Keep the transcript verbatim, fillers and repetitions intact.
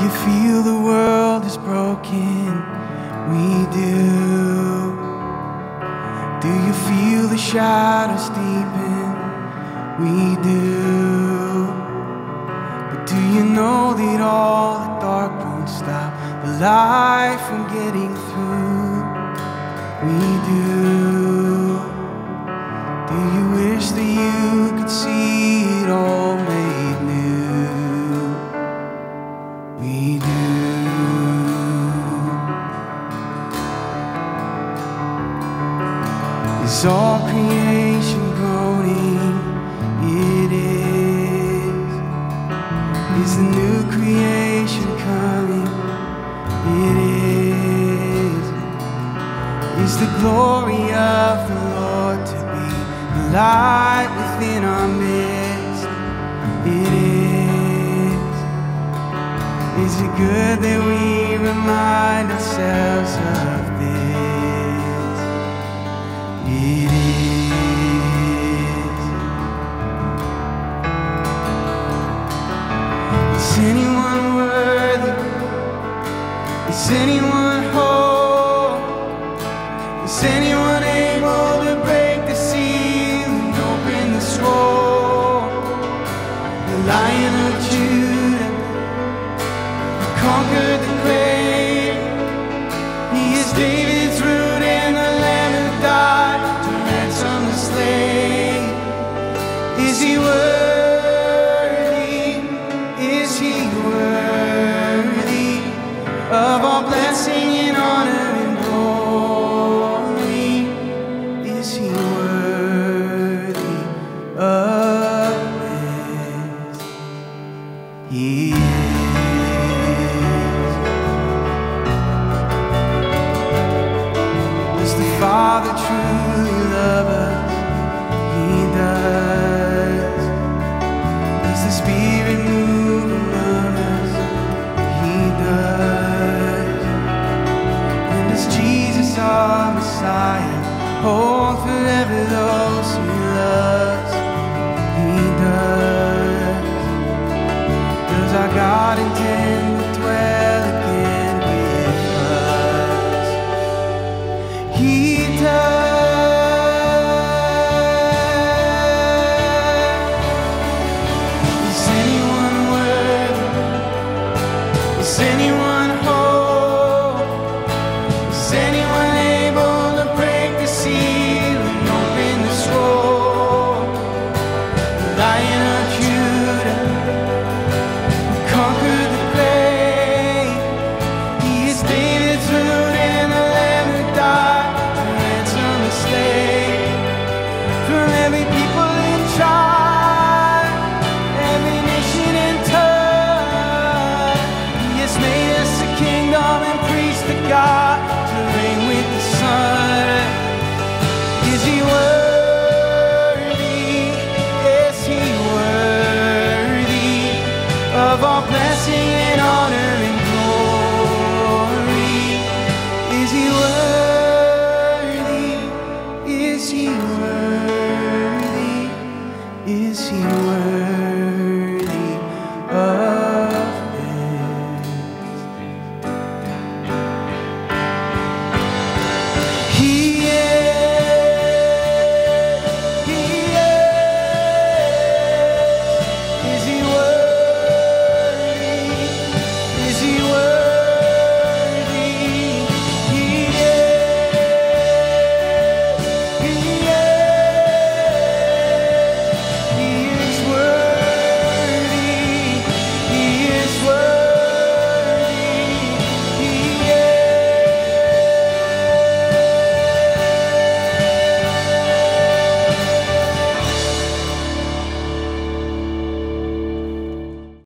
you feel the world is broken? We do. Do you feel the shadows deepen? We do. But do you know that all the dark won't stop the light from getting through? We do. Do you wish that you could see it all made new? We do. Is all creation groaning? It is. Is the new creation coming? It is. Is the glory of the Lord to be the light within our midst? It is. Is it good that we remind ourselves of this? It is. Is anyone worthy? Is anyone whole? Is anyone able to break the seal and open the scroll? The Lion of Judah conquered the grave. He is David's root and the Lamb who died to ransom the slave. Is he worthy? Is he worthy of all blessing and honor and glory? Is he worthy of this? He is. Does the Father truly love us? He does. Does the Spirit move among us? He does. And does Jesus our Messiah hold forever though?